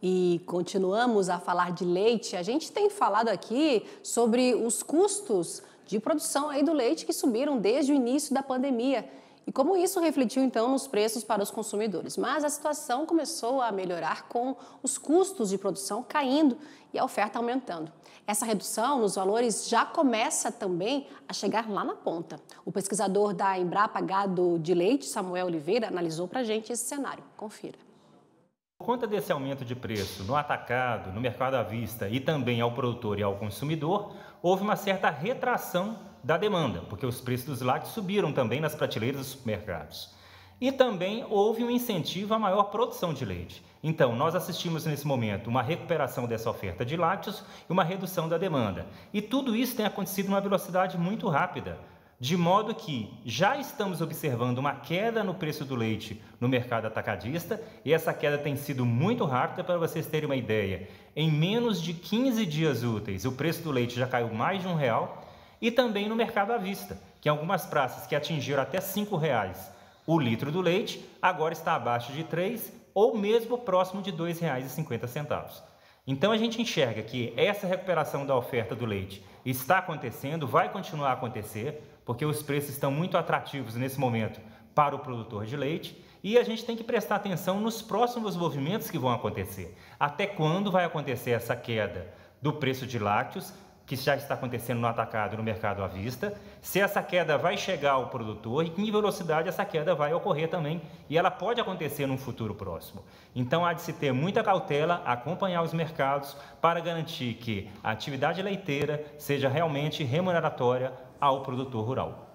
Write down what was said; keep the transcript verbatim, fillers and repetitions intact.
E continuamos a falar de leite. A gente tem falado aqui sobre os custos de produção aí do leite que subiram desde o início da pandemia e como isso refletiu então nos preços para os consumidores. Mas a situação começou a melhorar com os custos de produção caindo e a oferta aumentando. Essa redução nos valores já começa também a chegar lá na ponta. O pesquisador da Embrapa Gado de Leite, Samuel Oliveira, analisou para a gente esse cenário. Confira. Por conta desse aumento de preço no atacado, no mercado à vista e também ao produtor e ao consumidor, houve uma certa retração da demanda, porque os preços dos lácteos subiram também nas prateleiras dos supermercados. E também houve um incentivo à maior produção de leite. Então, nós assistimos nesse momento uma recuperação dessa oferta de lácteos e uma redução da demanda. E tudo isso tem acontecido numa velocidade muito rápida, de modo que já estamos observando uma queda no preço do leite no mercado atacadista e essa queda tem sido muito rápida. Para vocês terem uma ideia, em menos de quinze dias úteis o preço do leite já caiu mais de um real, e também no mercado à vista, que em algumas praças que atingiram até cinco reais o litro do leite, agora está abaixo de três ou mesmo próximo de dois reais e cinquenta centavos. Então a gente enxerga que essa recuperação da oferta do leite está acontecendo, vai continuar a acontecer, porque os preços estão muito atrativos nesse momento para o produtor de leite e a gente tem que prestar atenção nos próximos movimentos que vão acontecer. Até quando vai acontecer essa queda do preço de lácteos, que já está acontecendo no atacado e no mercado à vista, se essa queda vai chegar ao produtor e em que velocidade essa queda vai ocorrer também, e ela pode acontecer num futuro próximo. Então há de se ter muita cautela, acompanhar os mercados para garantir que a atividade leiteira seja realmente remuneratória ao produtor rural.